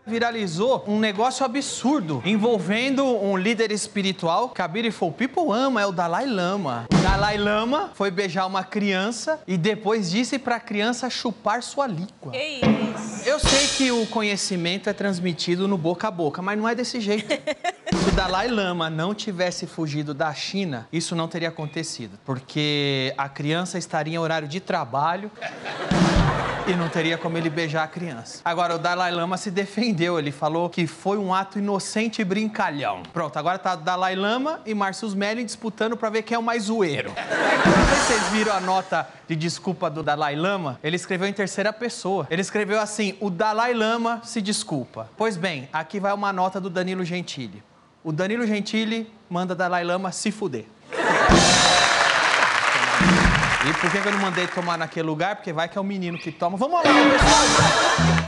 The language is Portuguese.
Viralizou um negócio absurdo envolvendo um líder espiritual que a Beautiful People ama, é o Dalai Lama. O Dalai Lama foi beijar uma criança e depois disse pra criança chupar sua língua. Que isso? Eu sei que o conhecimento é transmitido no boca a boca, mas não é desse jeito. Se o Dalai Lama não tivesse fugido da China, isso não teria acontecido. Porque a criança estaria em horário de trabalho e não teria como ele beijar a criança. Agora, o Dalai Lama se defendeu. Ele falou que foi um ato inocente e brincalhão. Pronto, agora tá o Dalai Lama e Márcio Smelling disputando pra ver quem é o mais zoeiro. Não sei se vocês viram a nota de desculpa do Dalai Lama. Ele escreveu em terceira pessoa. Ele escreveu assim: o Dalai Lama se desculpa. Pois bem, aqui vai uma nota do Danilo Gentili. O Danilo Gentili manda Dalai Lama se fuder. E por que eu não mandei tomar naquele lugar? Porque vai que é o menino que toma. Vamos lá, pessoal!